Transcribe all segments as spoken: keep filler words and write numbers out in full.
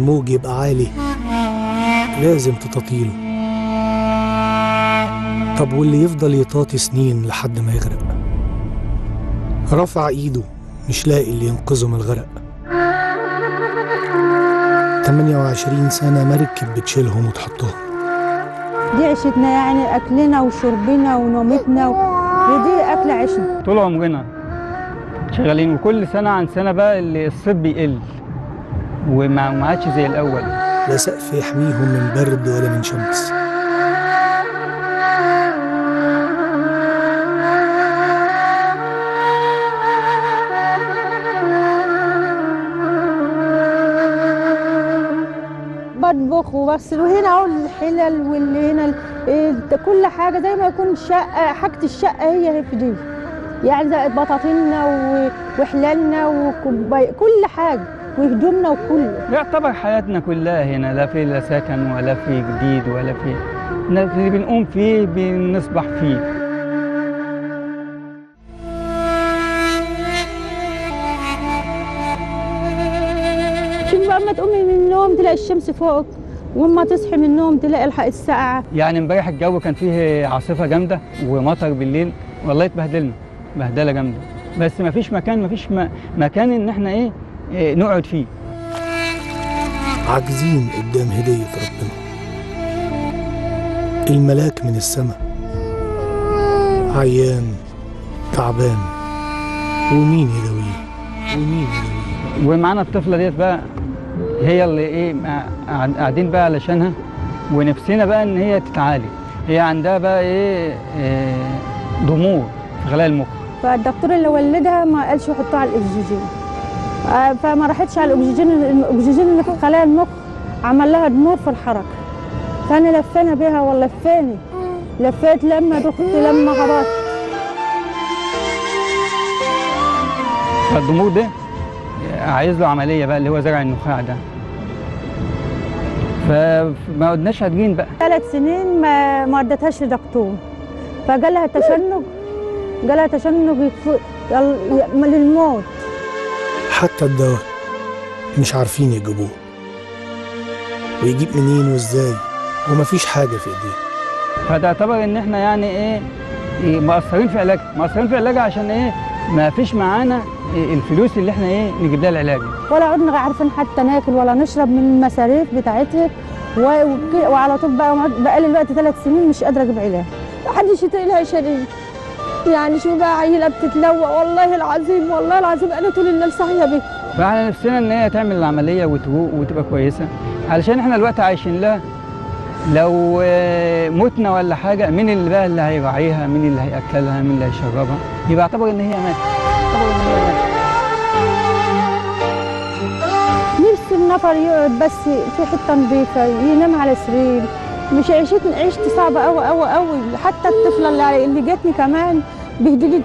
الموج يبقى عالي لازم تطاطيله. طب واللي يفضل يطاطي سنين لحد ما يغرق؟ رفع ايده مش لاقي اللي ينقذه من الغرق. ثمانية وعشرين سنة مركب بتشيلهم وتحطهم. دي عيشتنا، يعني أكلنا وشربنا ونومتنا و... دي أكل عيشنا طول عمرنا شغالين، وكل سنة عن سنة بقى اللي الصيف بيقل وما عادش زي الأول. لا سقف يحميهم من برد ولا من شمس. بطبخ وبغسل، وهنا اهو الحلل واللي هنا إيه كل حاجه زي ما يكون شقه، حاجه الشقه هي هي في دي، يعني زي بطاطيننا وحلالنا وكوباي كل حاجه وهدومنا وكله. يعتبر حياتنا كلها هنا، لا في لا سكن ولا في جديد ولا في اللي بنقوم فيه بنصبح فيه. اما تقومي من النوم تلاقي الشمس فوق، واما تصحي من النوم تلاقي الحق الساعه. يعني امبارح الجو كان فيه عاصفه جامده ومطر بالليل، والله اتبهدلنا بهدله جامده، بس ما فيش مكان ما فيش مكان ان احنا ايه, إيه نقعد فيه. عاجزين قدام هديه ربنا، الملاك من السماء عيان تعبان، ومين يداويه ومين يداويه. ومعانا الطفله ديت بقى هي اللي ايه قاعدين بقى علشانها، ونفسنا بقى ان هي تتعالج. هي عندها بقى ايه, إيه ضمور في خلايا المخ، فالدكتور اللي ولدها ما قالش يحطوها على الاكسجين، فما راحتش على الاكسجين. الاكسجين اللي في خلايا المخ عمل لها ضمور في الحركه، فانا لفينا بيها ولفاني لفيت لما دخت لما هبطت. فالضمور ده عايز له عمليه بقى اللي هو زرع النخاع ده، فما قدناش هتجين بقى. ثلاث سنين ما ما ادتهاش لدكتور، فقال لها تشنج، قال لها تشنج للموت. حتى الدواء مش عارفين يجيبوه، ويجيب منين وازاي، ومفيش حاجه في ايديه. فده يعتبر ان احنا يعني ايه, إيه مقصرين في علاجها، مقصرين في علاجها عشان ايه ما فيش معانا الفلوس اللي احنا ايه نجيب لها العلاج، ولا عدنا عارفين حتى ناكل ولا نشرب من المصاريف بتاعتها، وعلى طول بقى بقى لي دلوقتي ثلاث سنين مش قادره اجيب علاج. محدش يطيق لها شريك، يعني شو بقى عيله بتتلوى، والله العظيم والله العظيم انا طول الليل صاحيه بيه. فاحنا نفسنا ان هي تعمل العمليه وتروق وتبقى كويسه، علشان احنا دلوقتي عايشين لها. لو متنا ولا حاجه مين اللي بقى اللي هيراعيها، مين اللي هياكلها، مين اللي هيشربها، يبقى اعتبر ان هي ماتت. نفسي النفر يقعد بس في حته نظيفه، ينام على سرير. مش عيشتنا عيشتي صعبه قوي قوي قوي، حتى الطفله اللي اللي جاتني كمان بهدلتني.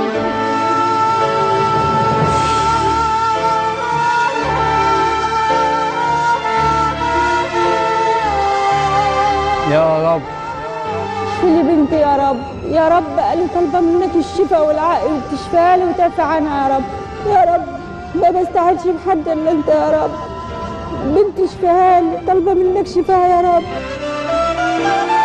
يا رب اشفي لي بنتي يا رب، يا رب انا طالبه منك الشفاء والعقل وتشفيها لي وتعفي عنها يا رب، يا رب ما بستاهلش بحد الا انت يا رب. بنتي اشفيها لي، طالبه منك شفاها يا رب.